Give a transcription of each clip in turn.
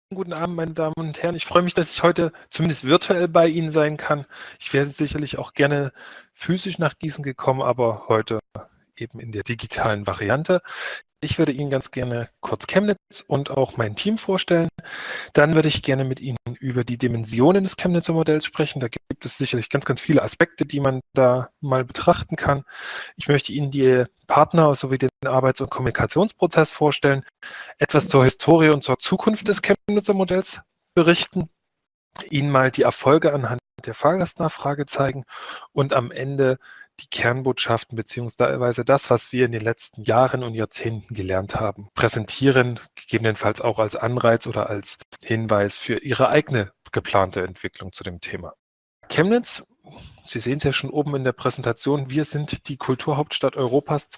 Guten Abend, meine Damen und Herren. Ich freue mich, dass ich heute zumindest virtuell bei Ihnen sein kann. Ich wäre sicherlich auch gerne physisch nach Gießen gekommen, aber heute eben in der digitalen Variante. Ich würde Ihnen ganz gerne kurz Chemnitz und auch mein Team vorstellen. Dann würde ich gerne mit Ihnen über die Dimensionen des Chemnitzer Modells sprechen. Da gibt es sicherlich ganz, ganz viele Aspekte, die man da mal betrachten kann. Ich möchte Ihnen die Partner sowie den Arbeits- und Kommunikationsprozess vorstellen, etwas zur Historie und zur Zukunft des Chemnitzer Modells berichten, Ihnen mal die Erfolge anhand der Fahrgastnachfrage zeigen und am Ende die Kernbotschaften beziehungsweise das, was wir in den letzten Jahren und Jahrzehnten gelernt haben, präsentieren, gegebenenfalls auch als Anreiz oder als Hinweis für Ihre eigene geplante Entwicklung zu dem Thema. Chemnitz, Sie sehen es ja schon oben in der Präsentation, wir sind die Kulturhauptstadt Europas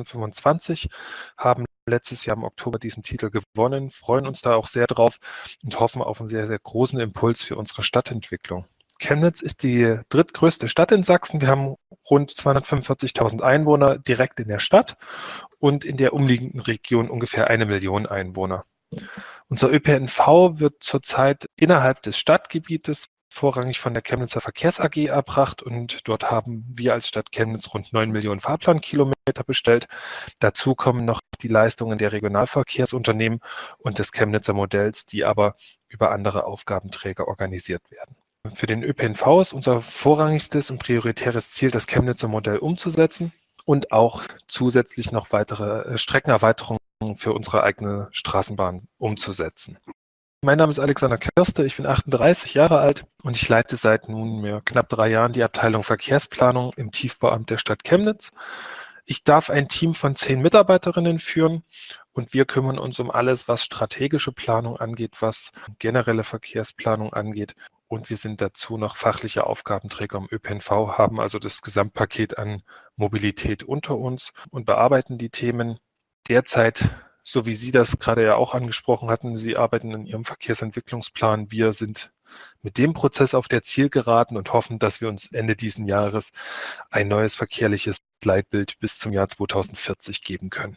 2025, haben letztes Jahr im Oktober diesen Titel gewonnen, freuen uns da auch sehr drauf und hoffen auf einen sehr, sehr großen Impuls für unsere Stadtentwicklung. Chemnitz ist die drittgrößte Stadt in Sachsen. Wir haben rund 245.000 Einwohner direkt in der Stadt und in der umliegenden Region ungefähr 1 Million Einwohner. Unser ÖPNV wird zurzeit innerhalb des Stadtgebietes vorrangig von der Chemnitzer Verkehrs AG erbracht und dort haben wir als Stadt Chemnitz rund 9 Millionen Fahrplankilometer bestellt. Dazu kommen noch die Leistungen der Regionalverkehrsunternehmen und des Chemnitzer Modells, die aber über andere Aufgabenträger organisiert werden. Für den ÖPNV ist unser vorrangigstes und prioritäres Ziel, das Chemnitzer Modell umzusetzen und auch zusätzlich noch weitere Streckenerweiterungen für unsere eigene Straßenbahn umzusetzen. Mein Name ist Alexander Körste, ich bin 38 Jahre alt und ich leite seit nunmehr knapp 3 Jahren die Abteilung Verkehrsplanung im Tiefbauamt der Stadt Chemnitz. Ich darf ein Team von 10 Mitarbeiterinnen führen und wir kümmern uns um alles, was strategische Planung angeht, was generelle Verkehrsplanung angeht. Und wir sind dazu noch fachliche Aufgabenträger im ÖPNV, haben also das Gesamtpaket an Mobilität unter uns und bearbeiten die Themen derzeit, so wie Sie das gerade ja auch angesprochen hatten. Sie arbeiten in Ihrem Verkehrsentwicklungsplan. Wir sind mit dem Prozess auf der Zielgeraden und hoffen, dass wir uns Ende diesen Jahres ein neues verkehrliches Leitbild bis zum Jahr 2040 geben können.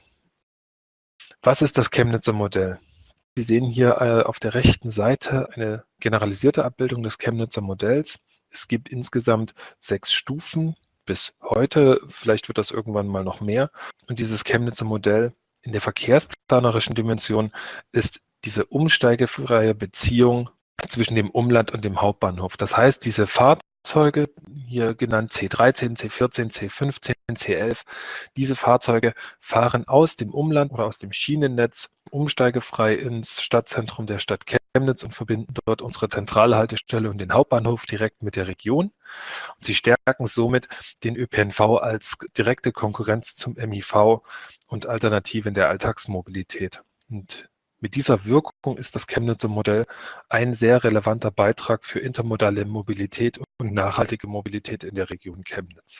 Was ist das Chemnitzer Modell? Sie sehen hier auf der rechten Seite eine generalisierte Abbildung des Chemnitzer Modells. Es gibt insgesamt 6 Stufen bis heute. Vielleicht wird das irgendwann mal noch mehr. Und dieses Chemnitzer Modell in der verkehrsplanerischen Dimension ist diese umsteigefreie Beziehung zwischen dem Umland und dem Hauptbahnhof. Das heißt, diese Fahrzeuge, hier genannt C13, C14, C15, C11, diese Fahrzeuge fahren aus dem Umland oder aus dem Schienennetz umsteigefrei ins Stadtzentrum der Stadt Chemnitz und verbinden dort unsere Zentralhaltestelle und den Hauptbahnhof direkt mit der Region. Und sie stärken somit den ÖPNV als direkte Konkurrenz zum MIV und Alternative in der Alltagsmobilität. Und mit dieser Wirkung ist das Chemnitzer Modell ein sehr relevanter Beitrag für intermodale Mobilität und nachhaltige Mobilität in der Region Chemnitz.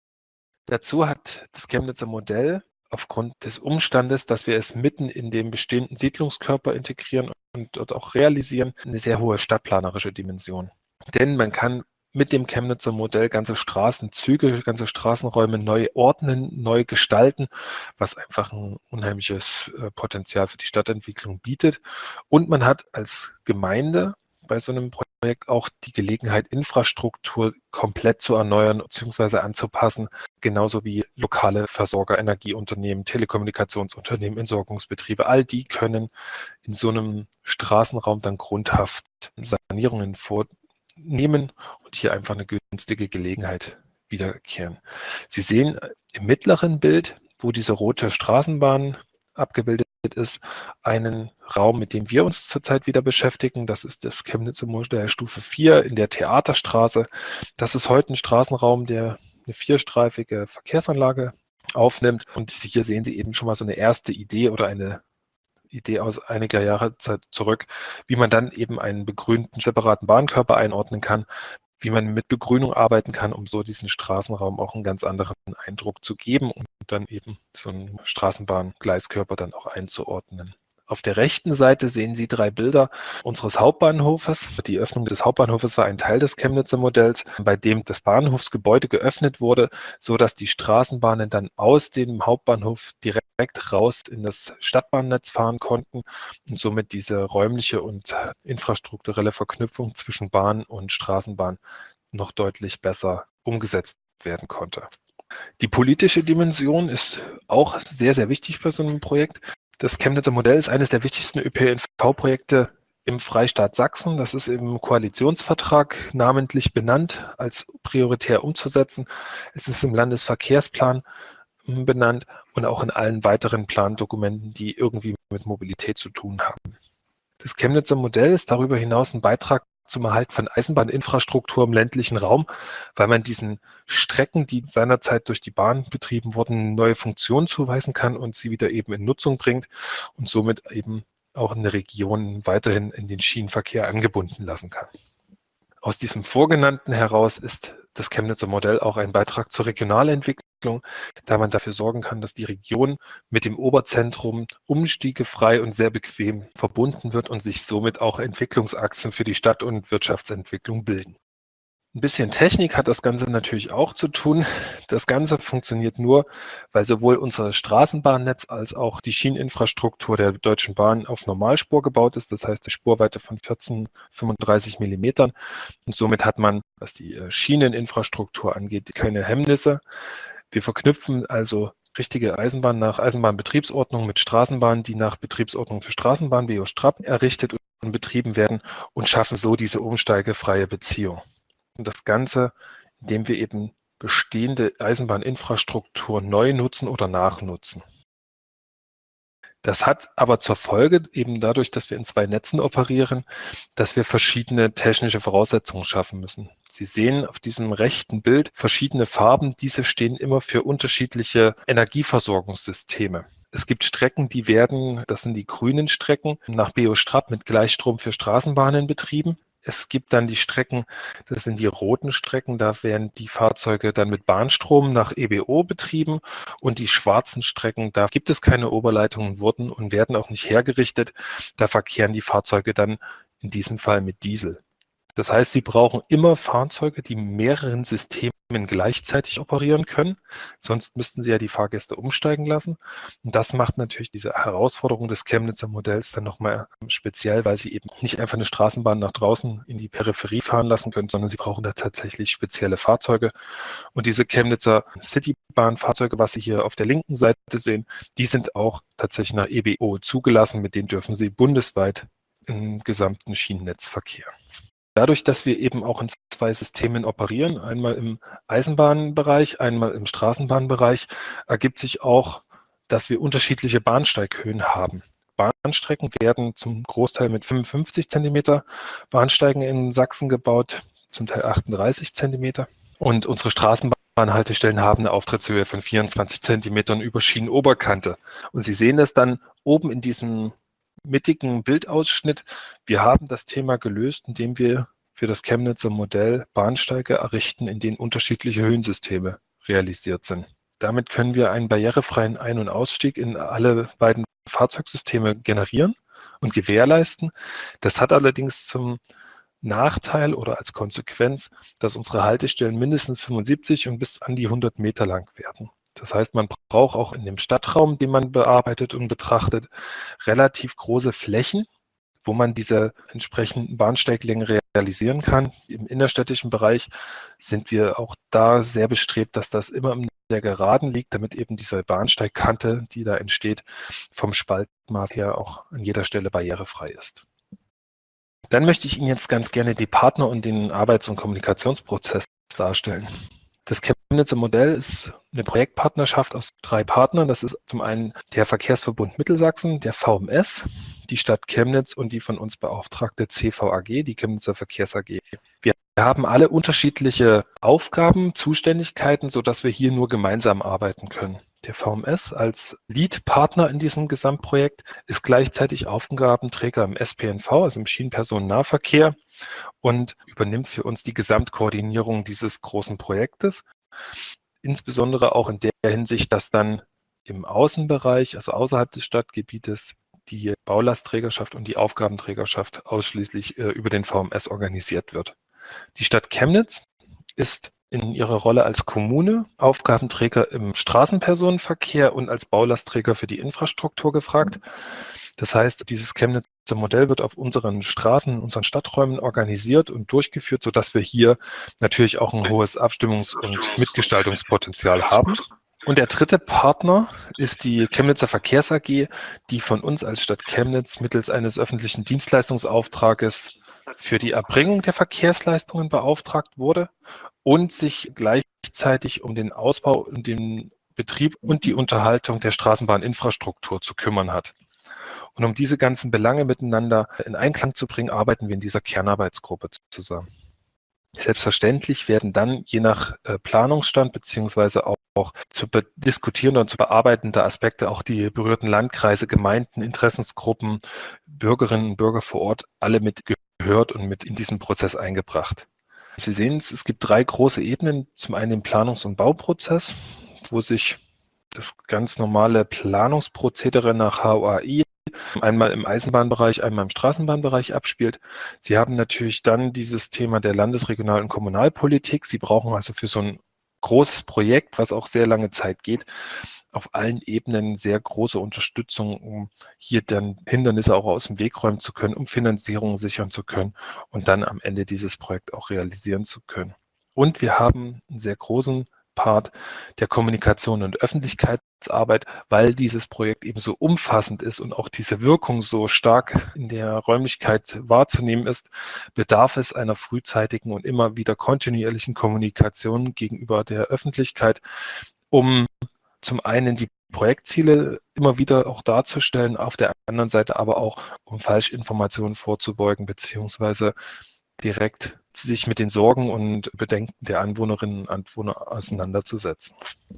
Dazu hat das Chemnitzer Modell aufgrund des Umstandes, dass wir es mitten in dem bestehenden Siedlungskörper integrieren und dort auch realisieren, eine sehr hohe stadtplanerische Dimension. Denn man kann mit dem Chemnitzer Modell ganze Straßenzüge, ganze Straßenräume neu ordnen, neu gestalten, was einfach ein unheimliches Potenzial für die Stadtentwicklung bietet. Und man hat als Gemeinde bei so einem Projekt auch die Gelegenheit, Infrastruktur komplett zu erneuern bzw. anzupassen, genauso wie lokale Versorger, Energieunternehmen, Telekommunikationsunternehmen, Entsorgungsbetriebe. All die können in so einem Straßenraum dann grundhaft Sanierungen vornehmen und hier einfach eine günstige Gelegenheit wiederkehren. Sie sehen im mittleren Bild, wo diese rote Straßenbahn abgebildet ist, einen Raum, mit dem wir uns zurzeit wieder beschäftigen. Das ist das Chemnitzer Modell Stufe 4 in der Theaterstraße. Das ist heute ein Straßenraum, der eine 4-streifige Verkehrsanlage aufnimmt. Und hier sehen Sie eben schon mal so eine erste Idee oder eine Idee aus einiger Jahre Zeit zurück, wie man dann eben einen begrünten separaten Bahnkörper einordnen kann, wie man mit Begrünung arbeiten kann, um so diesen Straßenraum auch einen ganz anderen Eindruck zu geben und dann eben so einen Straßenbahngleiskörper dann auch einzuordnen. Auf der rechten Seite sehen Sie 3 Bilder unseres Hauptbahnhofes. Die Öffnung des Hauptbahnhofes war ein Teil des Chemnitzer Modells, bei dem das Bahnhofsgebäude geöffnet wurde, sodass die Straßenbahnen dann aus dem Hauptbahnhof direkt raus in das Stadtbahnnetz fahren konnten und somit diese räumliche und infrastrukturelle Verknüpfung zwischen Bahn und Straßenbahn noch deutlich besser umgesetzt werden konnte. Die politische Dimension ist auch sehr, sehr wichtig bei so einem Projekt. Das Chemnitzer Modell ist eines der wichtigsten ÖPNV-Projekte im Freistaat Sachsen. Das ist im Koalitionsvertrag namentlich benannt, als prioritär umzusetzen. Es ist im Landesverkehrsplan benannt und auch in allen weiteren Plandokumenten, die irgendwie mit Mobilität zu tun haben. Das Chemnitzer Modell ist darüber hinaus ein Beitrag zum Erhalt von Eisenbahninfrastruktur im ländlichen Raum, weil man diesen Strecken, die seinerzeit durch die Bahn betrieben wurden, neue Funktionen zuweisen kann und sie wieder eben in Nutzung bringt und somit eben auch in der Region weiterhin in den Schienenverkehr angebunden lassen kann. Aus diesem Vorgenannten heraus ist das Chemnitzer Modell auch ein Beitrag zur Regionalentwicklung, da man dafür sorgen kann, dass die Region mit dem Oberzentrum umstiegefrei und sehr bequem verbunden wird und sich somit auch Entwicklungsachsen für die Stadt- und Wirtschaftsentwicklung bilden. Ein bisschen Technik hat das Ganze natürlich auch zu tun. Das Ganze funktioniert nur, weil sowohl unser Straßenbahnnetz als auch die Schieneninfrastruktur der Deutschen Bahn auf Normalspur gebaut ist. Das heißt, eine Spurweite von 14,35 Millimetern. Und somit hat man, was die Schieneninfrastruktur angeht, keine Hemmnisse. Wir verknüpfen also richtige Eisenbahn nach Eisenbahnbetriebsordnung mit Straßenbahnen, die nach Betriebsordnung für Straßenbahn BO-Strap errichtet und betrieben werden und schaffen so diese umsteigefreie Beziehung. Und das Ganze, indem wir eben bestehende Eisenbahninfrastruktur neu nutzen oder nachnutzen. Das hat aber zur Folge, eben dadurch, dass wir in 2 Netzen operieren, dass wir verschiedene technische Voraussetzungen schaffen müssen. Sie sehen auf diesem rechten Bild verschiedene Farben. Diese stehen immer für unterschiedliche Energieversorgungssysteme. Es gibt Strecken, die werden, das sind die grünen Strecken, nach BO-Strap mit Gleichstrom für Straßenbahnen betrieben. Es gibt dann die Strecken, das sind die roten Strecken, da werden die Fahrzeuge dann mit Bahnstrom nach EBO betrieben und die schwarzen Strecken, da gibt es keine Oberleitungen, wurden und werden auch nicht hergerichtet. Da verkehren die Fahrzeuge dann in diesem Fall mit Diesel. Das heißt, Sie brauchen immer Fahrzeuge, die mehreren Systemen gleichzeitig operieren können. Sonst müssten Sie ja die Fahrgäste umsteigen lassen. Und das macht natürlich diese Herausforderung des Chemnitzer Modells dann nochmal speziell, weil Sie eben nicht einfach eine Straßenbahn nach draußen in die Peripherie fahren lassen können, sondern Sie brauchen da tatsächlich spezielle Fahrzeuge. Und diese Chemnitzer Citybahn-Fahrzeuge, was Sie hier auf der linken Seite sehen, die sind auch tatsächlich nach EBO zugelassen. Mit denen dürfen Sie bundesweit im gesamten Schienennetz verkehren. Dadurch, dass wir eben auch in 2 Systemen operieren, einmal im Eisenbahnbereich, einmal im Straßenbahnbereich, ergibt sich auch, dass wir unterschiedliche Bahnsteighöhen haben. Bahnstrecken werden zum Großteil mit 55 cm Bahnsteigen in Sachsen gebaut, zum Teil 38 cm. Und unsere Straßenbahnhaltestellen haben eine Auftrittshöhe von 24 cm über Schienenoberkante. Und Sie sehen das dann oben in diesem mittigen Bildausschnitt. Wir haben das Thema gelöst, indem wir für das Chemnitzer Modell Bahnsteige errichten, in denen unterschiedliche Höhensysteme realisiert sind. Damit können wir einen barrierefreien Ein- und Ausstieg in alle beiden Fahrzeugsysteme generieren und gewährleisten. Das hat allerdings zum Nachteil oder als Konsequenz, dass unsere Haltestellen mindestens 75 und bis an die 100 Meter lang werden. Das heißt, man braucht auch in dem Stadtraum, den man bearbeitet und betrachtet, relativ große Flächen, wo man diese entsprechenden Bahnsteiglängen realisieren kann. Im innerstädtischen Bereich sind wir auch da sehr bestrebt, dass das immer in der Geraden liegt, damit eben diese Bahnsteigkante, die da entsteht, vom Spaltmaß her auch an jeder Stelle barrierefrei ist. Dann möchte ich Ihnen jetzt ganz gerne die Partner und den Arbeits- und Kommunikationsprozess darstellen. Das Chemnitzer Modell ist eine Projektpartnerschaft aus 3 Partnern. Das ist zum einen der Verkehrsverbund Mittelsachsen, der VMS, die Stadt Chemnitz und die von uns beauftragte CVAG, die Chemnitzer Verkehrs AG. Wir haben alle unterschiedliche Aufgaben, Zuständigkeiten, sodass wir hier nur gemeinsam arbeiten können. Der VMS als Lead-Partner in diesem Gesamtprojekt ist gleichzeitig Aufgabenträger im SPNV, also im Schienenpersonennahverkehr, und übernimmt für uns die Gesamtkoordinierung dieses großen Projektes. Insbesondere auch in der Hinsicht, dass dann im Außenbereich, also außerhalb des Stadtgebietes, die Baulastträgerschaft und die Aufgabenträgerschaft ausschließlich über den VMS organisiert wird. Die Stadt Chemnitz ist in ihrer Rolle als Kommune Aufgabenträger im Straßenpersonenverkehr und als Baulastträger für die Infrastruktur gefragt. Das heißt, dieses Chemnitzer Modell wird auf unseren Straßen, unseren Stadträumen organisiert und durchgeführt, sodass wir hier natürlich auch ein hohes Abstimmungs- und Mitgestaltungspotenzial haben. Und der dritte Partner ist die Chemnitzer Verkehrs AG, die von uns als Stadt Chemnitz mittels eines öffentlichen Dienstleistungsauftrages für die Erbringung der Verkehrsleistungen beauftragt wurde und sich gleichzeitig um den Ausbau und den Betrieb und die Unterhaltung der Straßenbahninfrastruktur zu kümmern hat. Und um diese ganzen Belange miteinander in Einklang zu bringen, arbeiten wir in dieser Kernarbeitsgruppe zusammen. Selbstverständlich werden dann je nach Planungsstand beziehungsweise auch zu diskutieren und zu bearbeitende Aspekte auch die berührten Landkreise, Gemeinden, Interessensgruppen, Bürgerinnen und Bürger vor Ort alle mit gehört und mit in diesen Prozess eingebracht. Sie sehen es, es gibt 3 große Ebenen. Zum einen den Planungs- und Bauprozess, wo sich das ganz normale Planungsprozedere nach HOAI einmal im Eisenbahnbereich, einmal im Straßenbahnbereich abspielt. Sie haben natürlich dann dieses Thema der Landes-, Regional- und Kommunalpolitik. Sie brauchen also für so ein großes Projekt, was auch sehr lange Zeit geht, auf allen Ebenen sehr große Unterstützung, um hier dann Hindernisse auch aus dem Weg räumen zu können, um Finanzierung sichern zu können und dann am Ende dieses Projekt auch realisieren zu können. Und wir haben einen sehr großen Part der Kommunikation und Öffentlichkeitsarbeit, weil dieses Projekt eben so umfassend ist und auch diese Wirkung so stark in der Räumlichkeit wahrzunehmen ist, bedarf es einer frühzeitigen und immer wieder kontinuierlichen Kommunikation gegenüber der Öffentlichkeit, um zum einen die Projektziele immer wieder auch darzustellen, auf der anderen Seite aber auch, um Falschinformationen vorzubeugen, beziehungsweise direkt sich mit den Sorgen und Bedenken der Anwohnerinnen und Anwohner auseinanderzusetzen.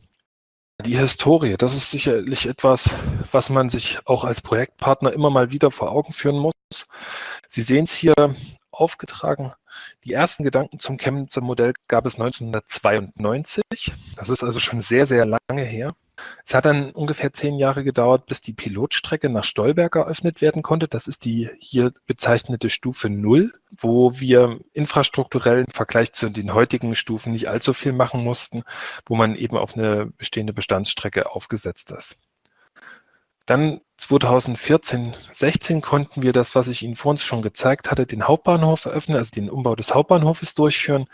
Die Historie, das ist sicherlich etwas, was man sich auch als Projektpartner immer mal wieder vor Augen führen muss. Sie sehen es hier aufgetragen. Die ersten Gedanken zum Chemnitzer Modell gab es 1992. Das ist also schon sehr, sehr lange her. Es hat dann ungefähr 10 Jahre gedauert, bis die Pilotstrecke nach Stolberg eröffnet werden konnte. Das ist die hier bezeichnete Stufe 0, wo wir infrastrukturell im Vergleich zu den heutigen Stufen nicht allzu viel machen mussten, wo man eben auf eine bestehende Bestandsstrecke aufgesetzt ist. Dann 2014, 16 konnten wir das, was ich Ihnen vorhin schon gezeigt hatte, den Hauptbahnhof eröffnen, also den Umbau des Hauptbahnhofes durchführen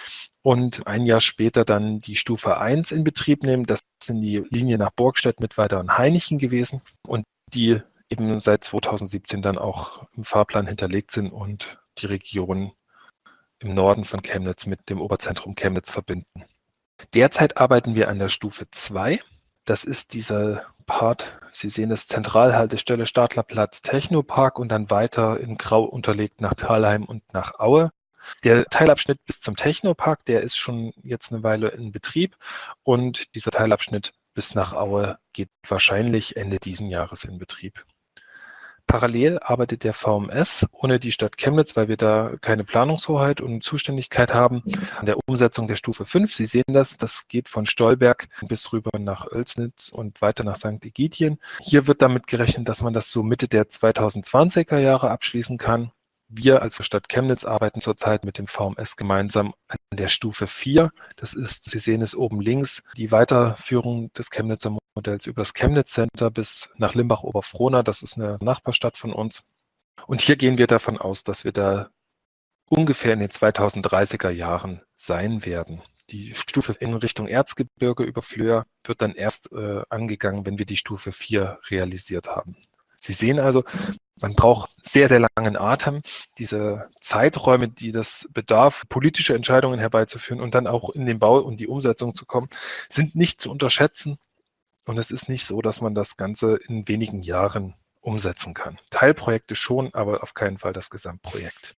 und ein Jahr später dann die Stufe 1 in Betrieb nehmen. Das sind die Linien nach Burgstedt, Mittweida und Hainichen gewesen und die eben seit 2017 dann auch im Fahrplan hinterlegt sind und die Region im Norden von Chemnitz mit dem Oberzentrum Chemnitz verbinden. Derzeit arbeiten wir an der Stufe 2. Das ist dieser Part, Sie sehen das Zentralhaltestelle Stadlerplatz Technopark und dann weiter in Grau unterlegt nach Thalheim und nach Aue. Der Teilabschnitt bis zum Technopark, der ist schon jetzt eine Weile in Betrieb und dieser Teilabschnitt bis nach Aue geht wahrscheinlich Ende diesen Jahres in Betrieb. Parallel arbeitet der VMS ohne die Stadt Chemnitz, weil wir da keine Planungshoheit und Zuständigkeit haben, an der Umsetzung der Stufe 5. Sie sehen das geht von Stolberg bis rüber nach Oelsnitz und weiter nach St. Egidien. Hier wird damit gerechnet, dass man das so Mitte der 2020er Jahre abschließen kann. Wir als Stadt Chemnitz arbeiten zurzeit mit dem VMS gemeinsam an der Stufe 4. Das ist, Sie sehen es oben links, die Weiterführung des Chemnitzer Modells über das Chemnitz Center bis nach Limbach-Oberfrohna. Das ist eine Nachbarstadt von uns. Und hier gehen wir davon aus, dass wir da ungefähr in den 2030er Jahren sein werden. Die Stufe in Richtung Erzgebirge über Flöa wird dann erst angegangen, wenn wir die Stufe 4 realisiert haben. Sie sehen also, man braucht sehr, sehr langen Atem, diese Zeiträume, die das bedarf, politische Entscheidungen herbeizuführen und dann auch in den Bau und die Umsetzung zu kommen, sind nicht zu unterschätzen. Und es ist nicht so, dass man das Ganze in wenigen Jahren umsetzen kann. Teilprojekte schon, aber auf keinen Fall das Gesamtprojekt.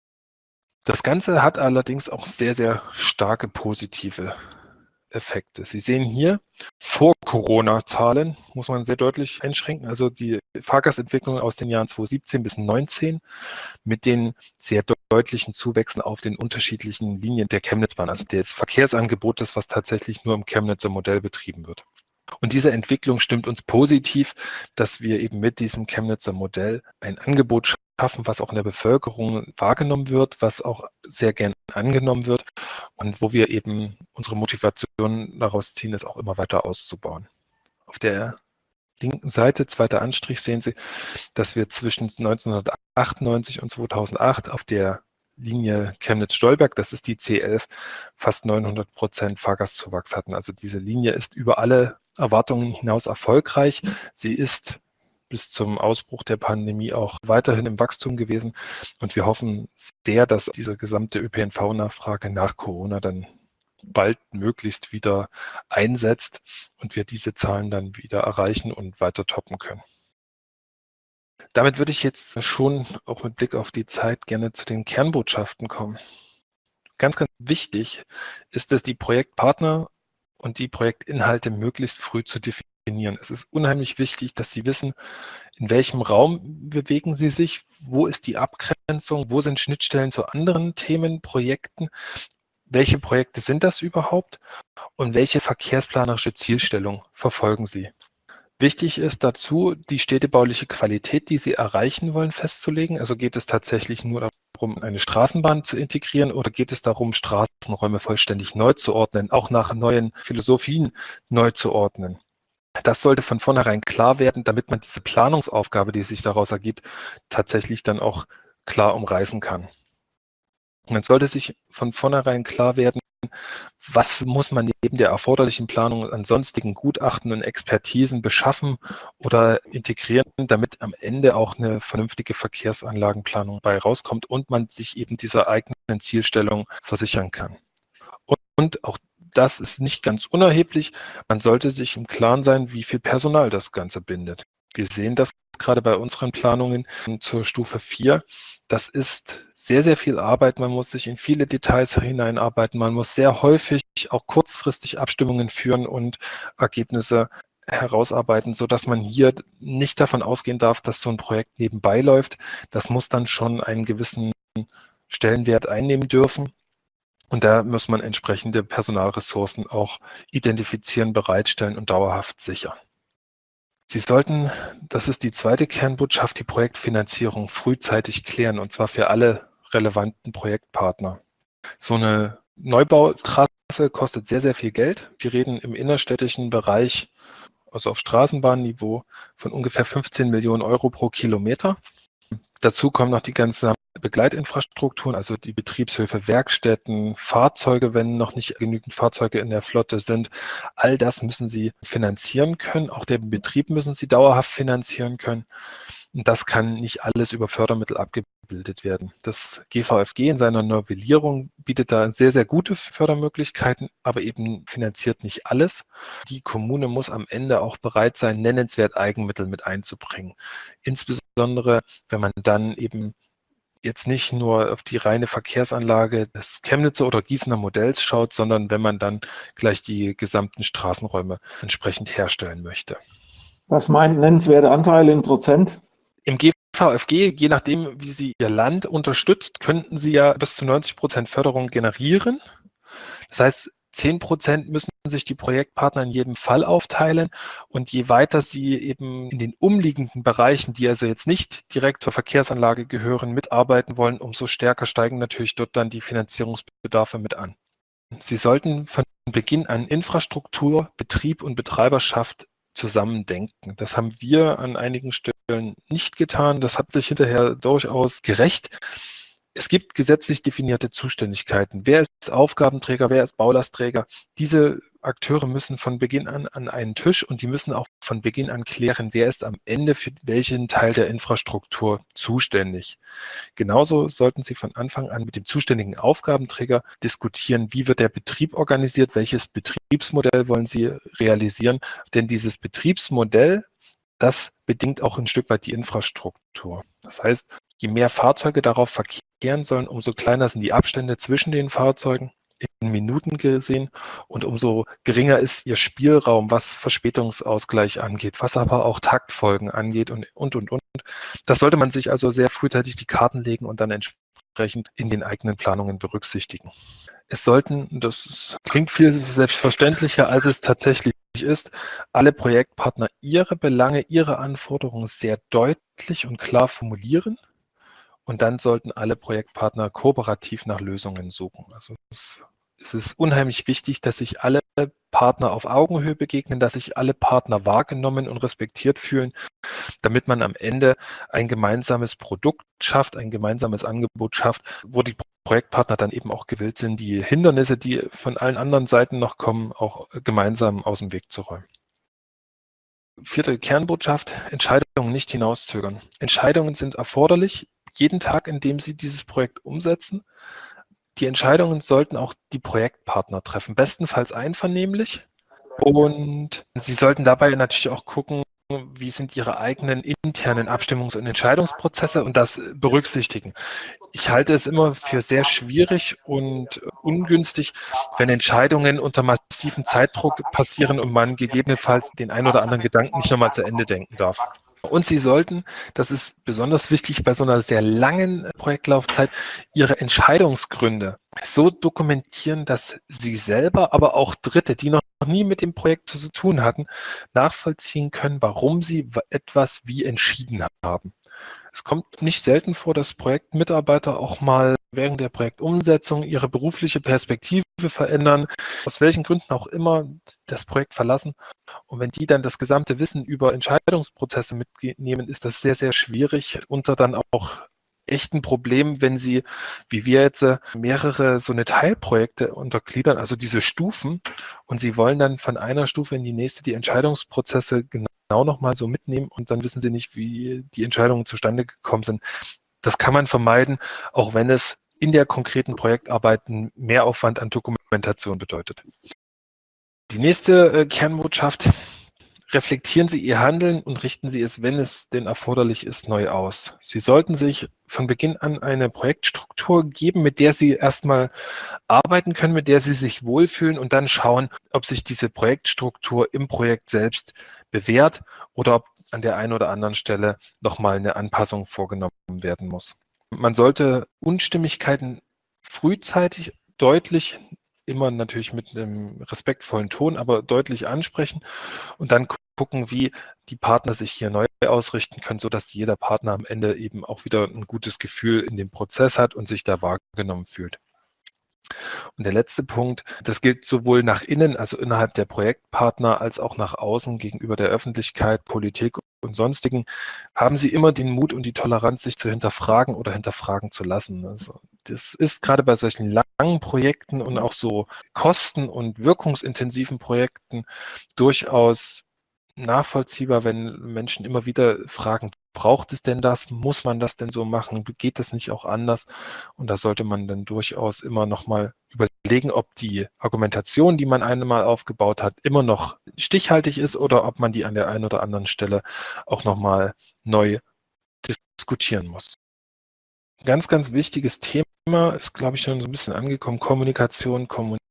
Das Ganze hat allerdings auch sehr, sehr starke positive Effekte. Sie sehen hier Vor-Corona-Zahlen, muss man sehr deutlich einschränken, also die Fahrgastentwicklung aus den Jahren 2017 bis 2019 mit den sehr deutlichen Zuwächsen auf den unterschiedlichen Linien der Chemnitzbahn, also des Verkehrsangebotes, was tatsächlich nur im Chemnitzer Modell betrieben wird. Und diese Entwicklung stimmt uns positiv, dass wir eben mit diesem Chemnitzer Modell ein Angebot schaffen, was auch in der Bevölkerung wahrgenommen wird, was auch sehr gern angenommen wird und wo wir eben unsere Motivation daraus ziehen, es auch immer weiter auszubauen. Auf der linken Seite, zweiter Anstrich, sehen Sie, dass wir zwischen 1998 und 2008 auf der Linie Chemnitz-Stolberg, das ist die C11, fast 900% Fahrgastzuwachs hatten. Also diese Linie ist über alle Erwartungen hinaus erfolgreich. Sie ist bis zum Ausbruch der Pandemie auch weiterhin im Wachstum gewesen. Und wir hoffen sehr, dass diese gesamte ÖPNV-Nachfrage nach Corona dann bald möglichst wieder einsetzt und wir diese Zahlen dann wieder erreichen und weiter toppen können. Damit würde ich jetzt schon auch mit Blick auf die Zeit gerne zu den Kernbotschaften kommen. Ganz, ganz wichtig ist es, die Projektpartner und die Projektinhalte möglichst früh zu definieren. Es ist unheimlich wichtig, dass Sie wissen, in welchem Raum bewegen Sie sich, wo ist die Abgrenzung, wo sind Schnittstellen zu anderen Themen, Projekten, welche Projekte sind das überhaupt und welche verkehrsplanerische Zielstellung verfolgen Sie. Wichtig ist dazu, die städtebauliche Qualität, die Sie erreichen wollen, festzulegen. Also geht es tatsächlich nur darum, eine Straßenbahn zu integrieren oder geht es darum, Straßenräume vollständig neu zu ordnen, auch nach neuen Philosophien neu zu ordnen. Das sollte von vornherein klar werden, damit man diese Planungsaufgabe, die sich daraus ergibt, tatsächlich dann auch klar umreißen kann. Und dann sollte sich von vornherein klar werden, was muss man neben der erforderlichen Planung an sonstigen Gutachten und Expertisen beschaffen oder integrieren, damit am Ende auch eine vernünftige Verkehrsanlagenplanung bei rauskommt und man sich eben dieser eigenen Zielstellung versichern kann. Und auch das ist nicht ganz unerheblich. Man sollte sich im Klaren sein, wie viel Personal das Ganze bindet. Wir sehen das gerade bei unseren Planungen zur Stufe 4. Das ist sehr, sehr viel Arbeit. Man muss sich in viele Details hineinarbeiten. Man muss sehr häufig auch kurzfristig Abstimmungen führen und Ergebnisse herausarbeiten, sodass man hier nicht davon ausgehen darf, dass so ein Projekt nebenbei läuft. Das muss dann schon einen gewissen Stellenwert einnehmen dürfen. Und da muss man entsprechende Personalressourcen auch identifizieren, bereitstellen und dauerhaft sichern. Sie sollten, das ist die zweite Kernbotschaft, die Projektfinanzierung frühzeitig klären, und zwar für alle relevanten Projektpartner. So eine Neubautrasse kostet sehr, sehr viel Geld. Wir reden im innerstädtischen Bereich, also auf Straßenbahnniveau, von ungefähr 15 Millionen Euro pro Kilometer. Dazu kommen noch die ganzen Begleitinfrastrukturen, also die Betriebshilfe, Werkstätten, Fahrzeuge, wenn noch nicht genügend Fahrzeuge in der Flotte sind. All das müssen Sie finanzieren können. Auch den Betrieb müssen Sie dauerhaft finanzieren können. Und das kann nicht alles über Fördermittel abgebildet werden. Das GVFG in seiner Novellierung bietet da sehr, sehr gute Fördermöglichkeiten, aber eben finanziert nicht alles. Die Kommune muss am Ende auch bereit sein, nennenswert Eigenmittel mit einzubringen. Insbesondere, wenn man dann eben jetzt nicht nur auf die reine Verkehrsanlage des Chemnitzer oder Gießener Modells schaut, sondern wenn man dann gleich die gesamten Straßenräume entsprechend herstellen möchte. Was meint nennenswerte Anteile in Prozent? Im GVFG, je nachdem, wie Sie Ihr Land unterstützt, könnten Sie ja bis zu 90% Förderung generieren. Das heißt, 10% müssen sich die Projektpartner in jedem Fall aufteilen, und je weiter sie eben in den umliegenden Bereichen, die also jetzt nicht direkt zur Verkehrsanlage gehören, mitarbeiten wollen, umso stärker steigen natürlich dort dann die Finanzierungsbedarfe mit an. Sie sollten von Beginn an Infrastruktur, Betrieb und Betreiberschaft zusammendenken. Das haben wir an einigen Stellen nicht getan. Das hat sich hinterher durchaus gerächt. Es gibt gesetzlich definierte Zuständigkeiten. Wer ist Aufgabenträger, wer ist Baulastträger? Diese Akteure müssen von Beginn an einen Tisch, und die müssen auch von Beginn an klären, wer ist am Ende für welchen Teil der Infrastruktur zuständig. Genauso sollten Sie von Anfang an mit dem zuständigen Aufgabenträger diskutieren, wie wird der Betrieb organisiert, welches Betriebsmodell wollen Sie realisieren, denn dieses Betriebsmodell, das bedingt auch ein Stück weit die Infrastruktur. Das heißt, je mehr Fahrzeuge darauf verkehren sollen, umso kleiner sind die Abstände zwischen den Fahrzeugen in Minuten gesehen, und umso geringer ist ihr Spielraum, was Verspätungsausgleich angeht, was aber auch Taktfolgen angeht und. Das sollte man sich also sehr frühzeitig die Karten legen und dann entsprechend entsprechend in den eigenen Planungen berücksichtigen. Es sollten, klingt viel selbstverständlicher, als es tatsächlich ist, alle Projektpartner ihre Belange, ihre Anforderungen sehr deutlich und klar formulieren. Und dann sollten alle Projektpartner kooperativ nach Lösungen suchen. Also es ist unheimlich wichtig, dass sich alle Partner auf Augenhöhe begegnen, dass sich alle Partner wahrgenommen und respektiert fühlen, damit man am Ende ein gemeinsames Produkt schafft, ein gemeinsames Angebot schafft, wo die Projektpartner dann eben auch gewillt sind, die Hindernisse, die von allen anderen Seiten noch kommen, auch gemeinsam aus dem Weg zu räumen. 4. Kernbotschaft: Entscheidungen nicht hinauszögern. Entscheidungen sind erforderlich, jeden Tag, in dem Sie dieses Projekt umsetzen. Die Entscheidungen sollten auch die Projektpartner treffen, bestenfalls einvernehmlich. Und Sie sollten dabei natürlich auch gucken, wie sind Ihre eigenen internen Abstimmungs- und Entscheidungsprozesse und das berücksichtigen. Ich halte es immer für sehr schwierig und ungünstig, wenn Entscheidungen unter massivem Zeitdruck passieren und man gegebenenfalls den einen oder anderen Gedanken nicht nochmal zu Ende denken darf. Und Sie sollten, das ist besonders wichtig bei so einer sehr langen Projektlaufzeit, Ihre Entscheidungsgründe so dokumentieren, dass Sie selber, aber auch Dritte, die noch nie mit dem Projekt zu tun hatten, nachvollziehen können, warum Sie etwas wie entschieden haben. Es kommt nicht selten vor, dass Projektmitarbeiter auch mal während der Projektumsetzung ihre berufliche Perspektive verändern, aus welchen Gründen auch immer das Projekt verlassen. Und wenn die dann das gesamte Wissen über Entscheidungsprozesse mitnehmen, ist das sehr, sehr schwierig, unter dann auch echten Problem, wenn Sie, wie wir jetzt, mehrere so eine Teilprojekte untergliedern, also diese Stufen, und Sie wollen dann von einer Stufe in die nächste die Entscheidungsprozesse genau nochmal so mitnehmen und dann wissen Sie nicht, wie die Entscheidungen zustande gekommen sind. Das kann man vermeiden, auch wenn es in der konkreten Projektarbeit einen Mehraufwand an Dokumentation bedeutet. Die nächste Kernbotschaft: Reflektieren Sie Ihr Handeln und richten Sie es, wenn es denn erforderlich ist, neu aus. Sie sollten sich von Beginn an eine Projektstruktur geben, mit der Sie erstmal arbeiten können, mit der Sie sich wohlfühlen und dann schauen, ob sich diese Projektstruktur im Projekt selbst bewährt oder ob an der einen oder anderen Stelle nochmal eine Anpassung vorgenommen werden muss. Man sollte Unstimmigkeiten frühzeitig deutlich, immer natürlich mit einem respektvollen Ton, aber deutlich ansprechen und dann gucken, wie die Partner sich hier neu ausrichten können, sodass jeder Partner am Ende eben auch wieder ein gutes Gefühl in dem Prozess hat und sich da wahrgenommen fühlt. Und der letzte Punkt, das gilt sowohl nach innen, also innerhalb der Projektpartner, als auch nach außen gegenüber der Öffentlichkeit, Politik und Sonstigen, haben Sie immer den Mut und die Toleranz, sich zu hinterfragen oder hinterfragen zu lassen. Also das ist gerade bei solchen langen Projekten und auch so kosten- und wirkungsintensiven Projekten durchaus nachvollziehbar, wenn Menschen immer wieder fragen, braucht es denn das? Muss man das denn so machen? Geht das nicht auch anders? Und da sollte man dann durchaus immer nochmal überlegen, ob die Argumentation, die man einmal aufgebaut hat, immer noch stichhaltig ist oder ob man die an der einen oder anderen Stelle auch nochmal neu diskutieren muss. Ganz, ganz wichtiges Thema ist, glaube ich, schon so ein bisschen angekommen: Kommunikation.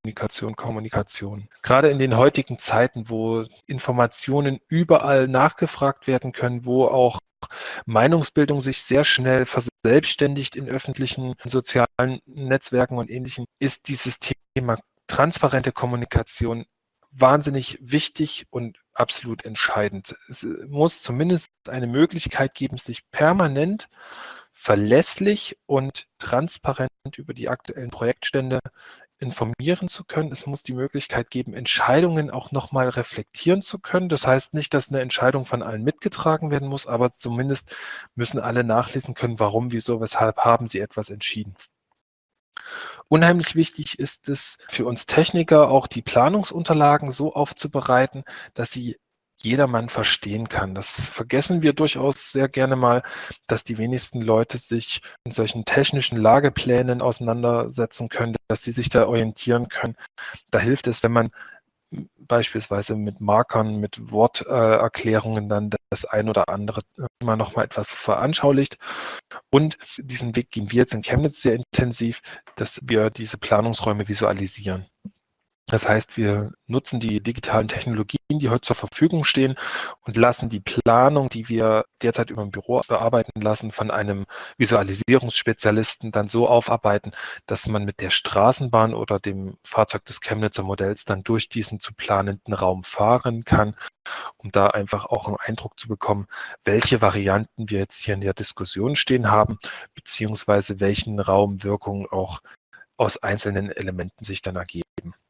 Gerade in den heutigen Zeiten, wo Informationen überall nachgefragt werden können, wo auch Meinungsbildung sich sehr schnell verselbstständigt in öffentlichen sozialen Netzwerken und Ähnlichem, ist dieses Thema transparente Kommunikation wahnsinnig wichtig und absolut entscheidend. Es muss zumindest eine Möglichkeit geben, sich permanent, verlässlich und transparent über die aktuellen Projektstände informieren zu können. Es muss die Möglichkeit geben, Entscheidungen auch nochmal reflektieren zu können. Das heißt nicht, dass eine Entscheidung von allen mitgetragen werden muss, aber zumindest müssen alle nachlesen können, warum, wieso, weshalb haben sie etwas entschieden. Unheimlich wichtig ist es für uns Techniker, auch die Planungsunterlagen so aufzubereiten, dass sie jedermann verstehen kann. Das vergessen wir durchaus sehr gerne mal, dass die wenigsten Leute sich in solchen technischen Lageplänen auseinandersetzen können, dass sie sich da orientieren können. Da hilft es, wenn man beispielsweise mit Markern, mit Worterklärungen dann das ein oder andere immer noch mal etwas veranschaulicht. Und diesen Weg gehen wir jetzt in Chemnitz sehr intensiv, dass wir diese Planungsräume visualisieren. Das heißt, wir nutzen die digitalen Technologien, die heute zur Verfügung stehen und lassen die Planung, die wir derzeit über ein Büro bearbeiten lassen, von einem Visualisierungsspezialisten dann so aufarbeiten, dass man mit der Straßenbahn oder dem Fahrzeug des Chemnitzer Modells dann durch diesen zu planenden Raum fahren kann, um da einfach auch einen Eindruck zu bekommen, welche Varianten wir jetzt hier in der Diskussion stehen haben, beziehungsweise welchen Raumwirkungen auch aus einzelnen Elementen sich dann ergeben.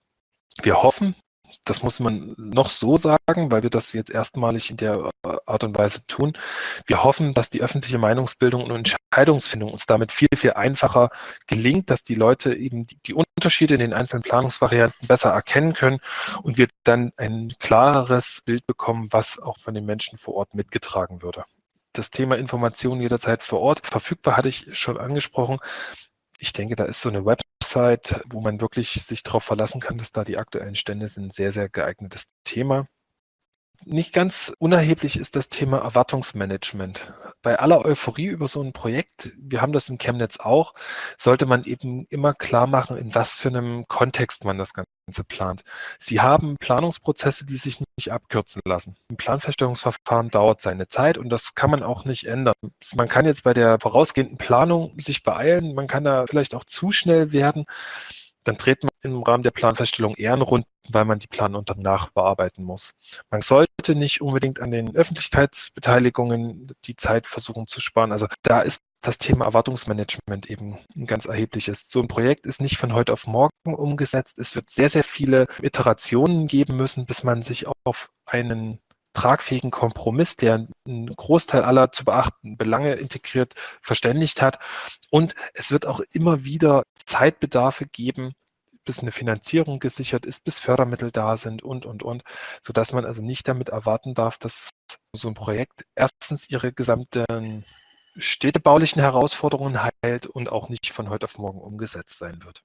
Wir hoffen, das muss man noch so sagen, weil wir das jetzt erstmalig in der Art und Weise tun. Wir hoffen, dass die öffentliche Meinungsbildung und Entscheidungsfindung uns damit viel, viel einfacher gelingt, dass die Leute eben die Unterschiede in den einzelnen Planungsvarianten besser erkennen können und wir dann ein klareres Bild bekommen, was auch von den Menschen vor Ort mitgetragen würde. Das Thema Information jederzeit vor Ort verfügbar, hatte ich schon angesprochen. Ich denke, da ist so eine Website, wo man wirklich sich darauf verlassen kann, dass da die aktuellen Stände sind, ein sehr, sehr geeignetes Thema. Nicht ganz unerheblich ist das Thema Erwartungsmanagement. Bei aller Euphorie über so ein Projekt, wir haben das in Chemnitz auch, sollte man eben immer klar machen, in was für einem Kontext man das Ganze plant. Sie haben Planungsprozesse, die sich nicht abkürzen lassen. Ein Planfeststellungsverfahren dauert seine Zeit und das kann man auch nicht ändern. Man kann jetzt bei der vorausgehenden Planung sich beeilen, man kann da vielleicht auch zu schnell werden. Dann dreht man im Rahmen der Planfeststellung Ehrenrunden, weil man die Planunterlagen nachbearbeiten muss. Man sollte nicht unbedingt an den Öffentlichkeitsbeteiligungen die Zeit versuchen zu sparen. Also da ist das Thema Erwartungsmanagement eben ein ganz erhebliches. So ein Projekt ist nicht von heute auf morgen umgesetzt. Es wird sehr, sehr viele Iterationen geben müssen, bis man sich auf einen tragfähigen Kompromiss, der einen Großteil aller zu beachtenden Belange integriert, verständigt hat. Und es wird auch immer wieder Zeitbedarfe geben, bis eine Finanzierung gesichert ist, bis Fördermittel da sind und, sodass man also nicht damit erwarten darf, dass so ein Projekt erstens ihre gesamten städtebaulichen Herausforderungen heilt und auch nicht von heute auf morgen umgesetzt sein wird.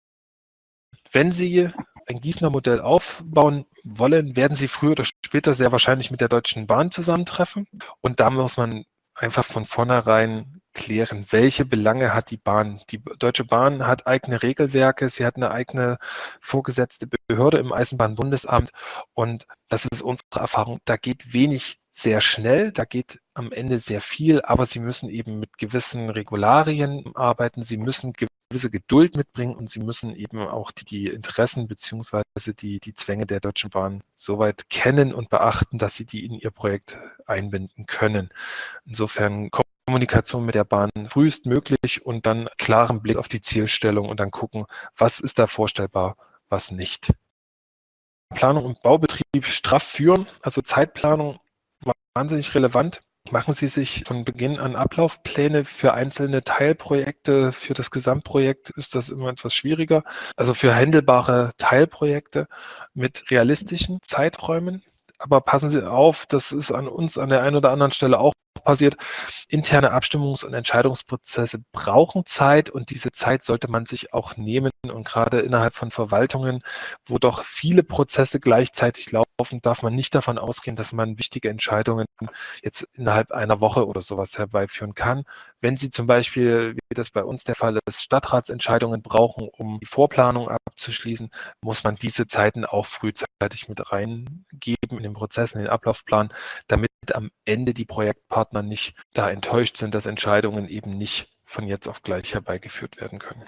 Wenn Sie ein Gießener Modell aufbauen wollen, werden Sie früher oder später sehr wahrscheinlich mit der Deutschen Bahn zusammentreffen. Und da muss man einfach von vornherein klären, welche Belange hat die Bahn. Die Deutsche Bahn hat eigene Regelwerke, sie hat eine eigene vorgesetzte Behörde im Eisenbahnbundesamt und das ist unsere Erfahrung, da geht wenig sehr schnell, da geht am Ende sehr viel, aber sie müssen eben mit gewissen Regularien arbeiten, sie müssen gewisse Geduld mitbringen und sie müssen eben auch die Interessen bzw. die Zwänge der Deutschen Bahn soweit kennen und beachten, dass sie die in ihr Projekt einbinden können. Insofern Kommunikation mit der Bahn frühestmöglich und dann klaren Blick auf die Zielstellung und dann gucken, was ist da vorstellbar, was nicht. Planung und Baubetrieb straff führen, also Zeitplanung wahnsinnig relevant. Machen Sie sich von Beginn an Ablaufpläne für einzelne Teilprojekte. Für das Gesamtprojekt ist das immer etwas schwieriger. Also für handelbare Teilprojekte mit realistischen Zeiträumen. Aber passen Sie auf, das ist an uns an der einen oder anderen Stelle auch passiert. Interne Abstimmungs- und Entscheidungsprozesse brauchen Zeit und diese Zeit sollte man sich auch nehmen. Und gerade innerhalb von Verwaltungen, wo doch viele Prozesse gleichzeitig laufen, darf man nicht davon ausgehen, dass man wichtige Entscheidungen jetzt innerhalb einer Woche oder sowas herbeiführen kann. Wenn Sie zum Beispiel, wie das bei uns der Fall ist, Stadtratsentscheidungen brauchen, um die Vorplanung abzuschließen, muss man diese Zeiten auch frühzeitig mit reingeben in den Prozess, in den Ablaufplan, damit am Ende die Projektpartner nicht da enttäuscht sind, dass Entscheidungen eben nicht von jetzt auf gleich herbeigeführt werden können.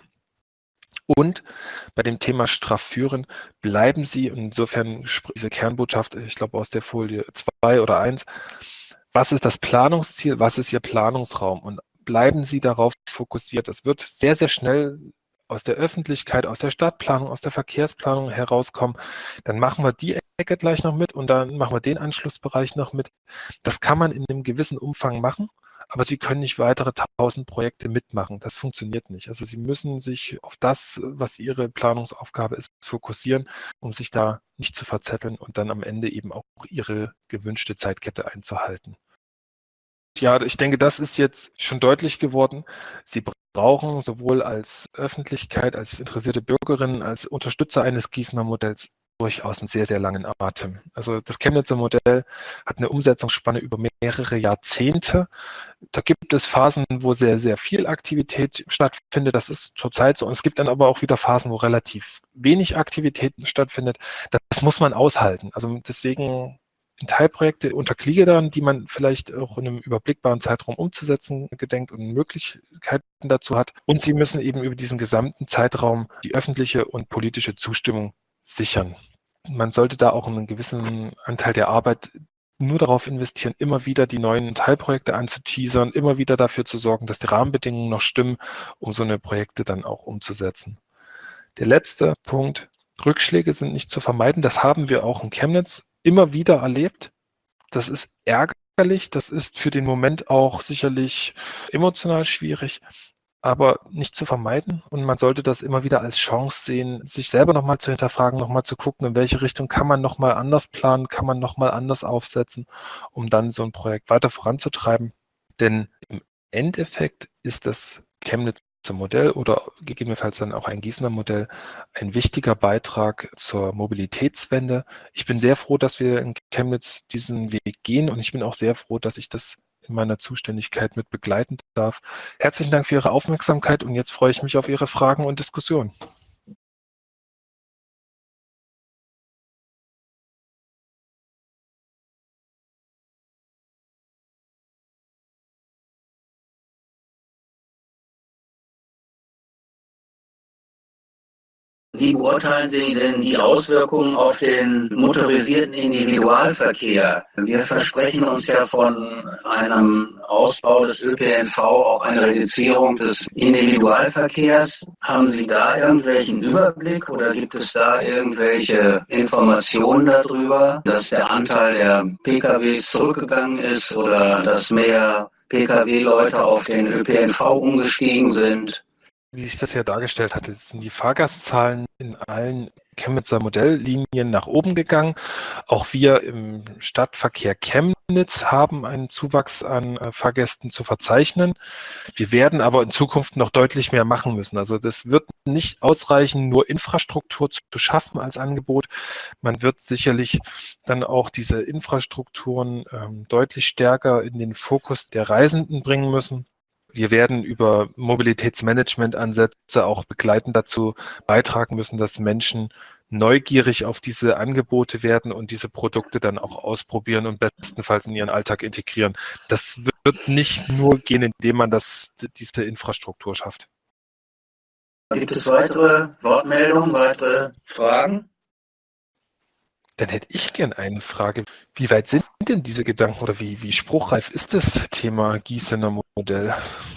Und bei dem Thema straff führen bleiben Sie, insofern diese Kernbotschaft, ich glaube aus der Folie 2 oder 1, was ist das Planungsziel, was ist Ihr Planungsraum und bleiben Sie darauf fokussiert. Es wird sehr, sehr schnell aus der Öffentlichkeit, aus der Stadtplanung, aus der Verkehrsplanung herauskommen. Dann machen wir die Ecke gleich noch mit und dann machen wir den Anschlussbereich noch mit. Das kann man in einem gewissen Umfang machen, aber Sie können nicht weitere 1000 Projekte mitmachen. Das funktioniert nicht. Also Sie müssen sich auf das, was Ihre Planungsaufgabe ist, fokussieren, um sich da nicht zu verzetteln und dann am Ende eben auch Ihre gewünschte Zeitkette einzuhalten. Ja, ich denke, das ist jetzt schon deutlich geworden. Sie brauchen sowohl als Öffentlichkeit, als interessierte Bürgerinnen, als Unterstützer eines Gießener Modells durchaus einen sehr, sehr langen Atem. Also das Chemnitzer Modell hat eine Umsetzungsspanne über mehrere Jahrzehnte. Da gibt es Phasen, wo sehr, sehr viel Aktivität stattfindet. Das ist zurzeit so. Und es gibt dann aber auch wieder Phasen, wo relativ wenig Aktivität stattfindet. Das muss man aushalten. Also deswegen in Teilprojekte untergliedern, die man vielleicht auch in einem überblickbaren Zeitraum umzusetzen gedenkt und Möglichkeiten dazu hat. Und sie müssen eben über diesen gesamten Zeitraum die öffentliche und politische Zustimmung sichern. Man sollte da auch einen gewissen Anteil der Arbeit nur darauf investieren, immer wieder die neuen Teilprojekte anzuteasern, immer wieder dafür zu sorgen, dass die Rahmenbedingungen noch stimmen, um so eine Projekte dann auch umzusetzen. Der letzte Punkt, Rückschläge sind nicht zu vermeiden. Das haben wir auch in Chemnitz immer wieder erlebt. Das ist ärgerlich, das ist für den Moment auch sicherlich emotional schwierig, aber nicht zu vermeiden. Und man sollte das immer wieder als Chance sehen, sich selber nochmal zu hinterfragen, nochmal zu gucken, in welche Richtung kann man nochmal anders planen, kann man nochmal anders aufsetzen, um dann so ein Projekt weiter voranzutreiben. Denn im Endeffekt ist das Chemnitzer Modell oder gegebenenfalls dann auch ein Gießener Modell ein wichtiger Beitrag zur Mobilitätswende. Ich bin sehr froh, dass wir in Chemnitz diesen Weg gehen und ich bin auch sehr froh, dass ich das in meiner Zuständigkeit mit begleiten darf. Herzlichen Dank für Ihre Aufmerksamkeit und jetzt freue ich mich auf Ihre Fragen und Diskussionen. Wie beurteilen Sie denn die Auswirkungen auf den motorisierten Individualverkehr? Wir versprechen uns ja von einem Ausbau des ÖPNV auch eine Reduzierung des Individualverkehrs. Haben Sie da irgendwelchen Überblick oder gibt es da irgendwelche Informationen darüber, dass der Anteil der PKWs zurückgegangen ist oder dass mehr PKW-Leute auf den ÖPNV umgestiegen sind? Wie ich das ja dargestellt hatte, sind die Fahrgastzahlen in allen Chemnitzer Modelllinien nach oben gegangen. Auch wir im Stadtverkehr Chemnitz haben einen Zuwachs an Fahrgästen zu verzeichnen. Wir werden aber in Zukunft noch deutlich mehr machen müssen. Also das wird nicht ausreichen, nur Infrastruktur zu schaffen als Angebot. Man wird sicherlich dann auch diese Infrastrukturen deutlich stärker in den Fokus der Reisenden bringen müssen. Wir werden über Mobilitätsmanagement-Ansätze auch begleitend dazu beitragen müssen, dass Menschen neugierig auf diese Angebote werden und diese Produkte dann auch ausprobieren und bestenfalls in ihren Alltag integrieren. Das wird nicht nur gehen, indem man diese Infrastruktur schafft. Gibt es weitere Wortmeldungen, weitere Fragen? Dann hätte ich gern eine Frage. Wie weit sind denn diese Gedanken oder wie spruchreif ist das Thema Gießener Modell?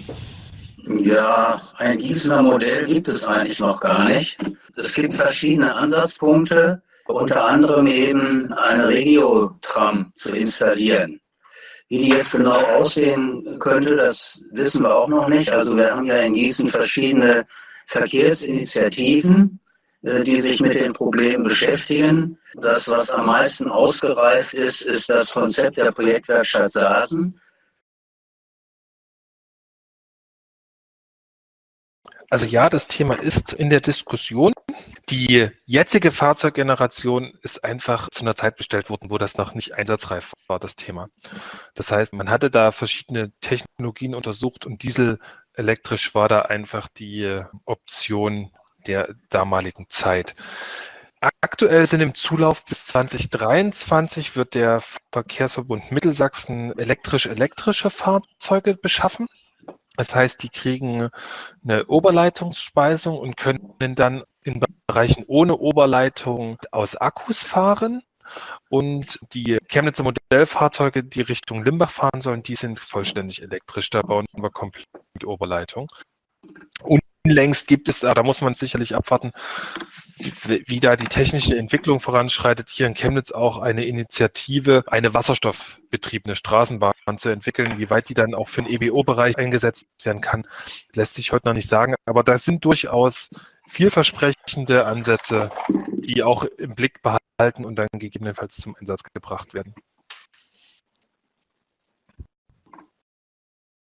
Ja, ein Gießener Modell gibt es eigentlich noch gar nicht. Es gibt verschiedene Ansatzpunkte, unter anderem eben eine Regio-Tram zu installieren. Wie die jetzt genau aussehen könnte, das wissen wir auch noch nicht. Also wir haben ja in Gießen verschiedene Verkehrsinitiativen, die sich mit den Problemen beschäftigen. Das, was am meisten ausgereift ist, ist das Konzept der Projektwerkstatt Saasen. Also ja, das Thema ist in der Diskussion. Die jetzige Fahrzeuggeneration ist einfach zu einer Zeit bestellt worden, wo das noch nicht einsatzreif war, das Thema. Das heißt, man hatte da verschiedene Technologien untersucht und dieselelektrisch war da einfach die Option der damaligen Zeit. Aktuell sind im Zulauf bis 2023 wird der Verkehrsverbund Mittelsachsen elektrische Fahrzeuge beschaffen. Das heißt, die kriegen eine Oberleitungsspeisung und können dann in Bereichen ohne Oberleitung aus Akkus fahren. Und die Chemnitzer Modellfahrzeuge, die Richtung Limbach fahren sollen, die sind vollständig elektrisch. Da bauen wir komplett mit Oberleitung. Unlängst gibt es, da muss man sicherlich abwarten, wie da die technische Entwicklung voranschreitet, hier in Chemnitz auch eine Initiative, eine wasserstoffbetriebene Straßenbahn zu entwickeln. Wie weit die dann auch für den EBO-Bereich eingesetzt werden kann, lässt sich heute noch nicht sagen. Aber da sind durchaus vielversprechende Ansätze, die auch im Blick behalten und dann gegebenenfalls zum Einsatz gebracht werden.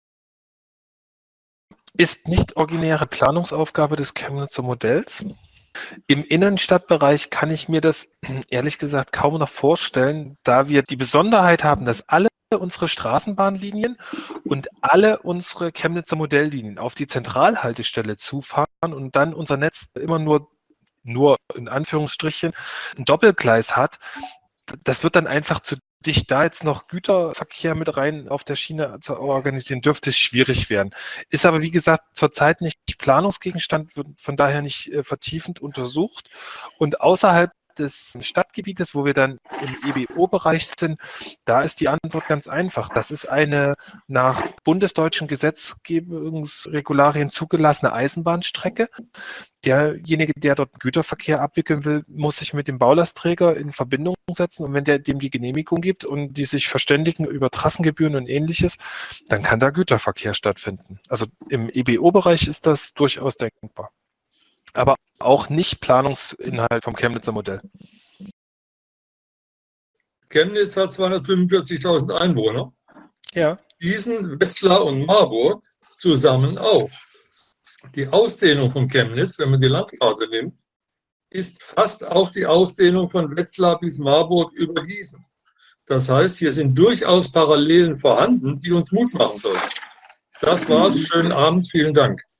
Ist nicht originäre Planungsaufgabe des Chemnitzer Modells. Im Innenstadtbereich kann ich mir das ehrlich gesagt kaum noch vorstellen, da wir die Besonderheit haben, dass alle unsere Straßenbahnlinien und alle unsere Chemnitzer Modelllinien auf die Zentralhaltestelle zufahren und dann unser Netz immer nur in Anführungsstrichen ein Doppelgleis hat. Das wird dann einfach zu dicht, da jetzt noch Güterverkehr mit rein auf der Schiene zu organisieren, dürfte es schwierig werden. Ist aber, wie gesagt, zurzeit nicht Planungsgegenstand, wird von daher nicht vertiefend untersucht. Und außerhalb des Stadtgebietes, wo wir dann im EBO-Bereich sind, da ist die Antwort ganz einfach. Das ist eine nach bundesdeutschen Gesetzgebungsregularien zugelassene Eisenbahnstrecke. Derjenige, der dort Güterverkehr abwickeln will, muss sich mit dem Baulastträger in Verbindung setzen, und wenn der dem die Genehmigung gibt und die sich verständigen über Trassengebühren und Ähnliches, dann kann da Güterverkehr stattfinden. Also im EBO-Bereich ist das durchaus denkbar. Aber auch nicht Planungsinhalt vom Chemnitzer Modell. Chemnitz hat 245.000 Einwohner. Ja. Gießen, Wetzlar und Marburg zusammen auch. Die Ausdehnung von Chemnitz, wenn man die Landkarte nimmt, ist fast auch die Ausdehnung von Wetzlar bis Marburg über Gießen. Das heißt, hier sind durchaus Parallelen vorhanden, die uns Mut machen sollen. Das war's. Schönen Abend. Vielen Dank.